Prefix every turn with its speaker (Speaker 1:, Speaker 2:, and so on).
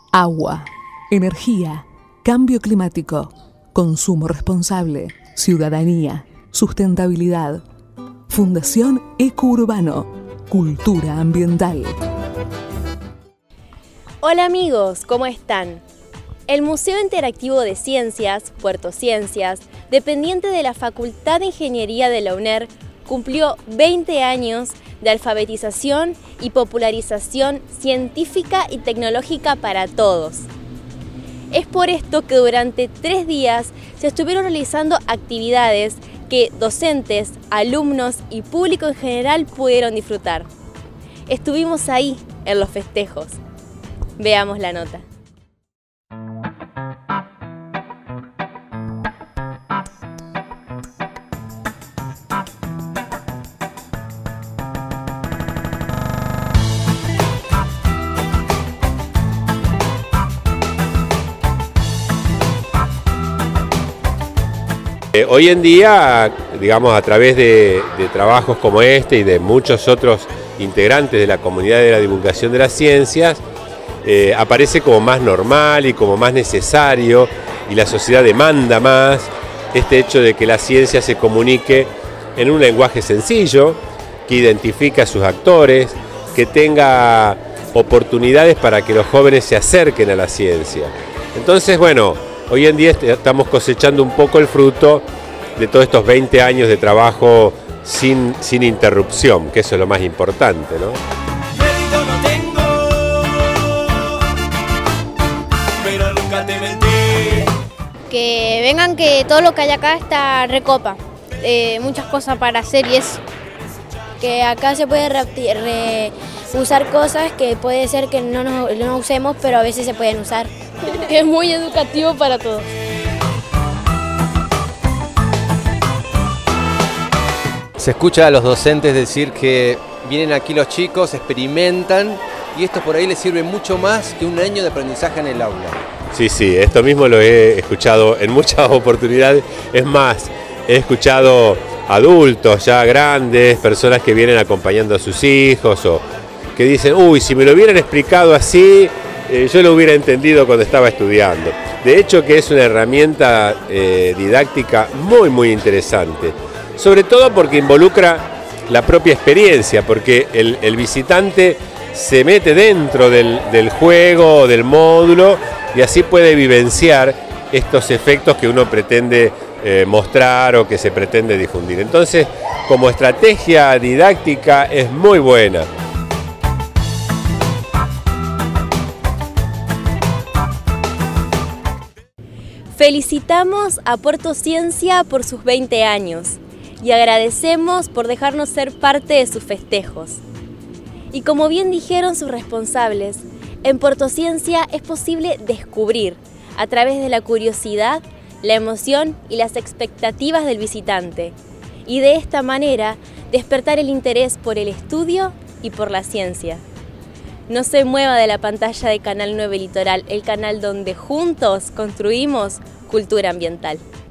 Speaker 1: Agua, energía, cambio climático, consumo responsable, ciudadanía, sustentabilidad. Fundación Eco-Urbano, cultura ambiental.
Speaker 2: Hola amigos, ¿cómo están? El Museo Interactivo de Ciencias, Puerto Ciencias, dependiente de la Facultad de Ingeniería de la UNER, cumplió 20 años de alfabetización y popularización científica y tecnológica para todos. Es por esto que durante 3 días se estuvieron realizando actividades que docentes, alumnos y público en general pudieron disfrutar. Estuvimos ahí en los festejos. Veamos la nota.
Speaker 3: Hoy en día, digamos, a través de trabajos como este y de muchos otros integrantes de la comunidad de la divulgación de las ciencias, aparece como más normal y como más necesario, y la sociedad demanda más este hecho de que la ciencia se comunique en un lenguaje sencillo, que identifique a sus actores, que tenga oportunidades para que los jóvenes se acerquen a la ciencia. Entonces, bueno, hoy en día estamos cosechando un poco el fruto de todos estos 20 años de trabajo sin interrupción, que eso es lo más importante, ¿no?
Speaker 4: Que vengan, que todo lo que hay acá está recopa, muchas cosas para hacer y eso. Que acá se puede usar cosas que puede ser que no usemos, pero a veces se pueden usar.
Speaker 5: Es muy educativo para todos.
Speaker 6: Se escucha a los docentes decir que vienen aquí los chicos, experimentan y esto por ahí les sirve mucho más que un año de aprendizaje en el aula.
Speaker 3: Sí, esto mismo lo he escuchado en muchas oportunidades. Es más, he escuchado adultos ya grandes, personas que vienen acompañando a sus hijos o que dicen, uy, si me lo hubieran explicado así, yo lo hubiera entendido cuando estaba estudiando. De hecho que es una herramienta didáctica muy interesante, sobre todo porque involucra la propia experiencia, porque el visitante se mete dentro del juego, del módulo, y así puede vivenciar estos efectos que uno pretende mostrar o que se pretende difundir. Entonces, como estrategia didáctica es muy buena.
Speaker 2: Felicitamos a Puerto Ciencia por sus 20 años y agradecemos por dejarnos ser parte de sus festejos. Y como bien dijeron sus responsables, en Puerto Ciencia es posible descubrir a través de la curiosidad, la emoción y las expectativas del visitante, y de esta manera despertar el interés por el estudio y por la ciencia. No se mueva de la pantalla de Canal 9 Litoral, el canal donde juntos construimos cultura ambiental.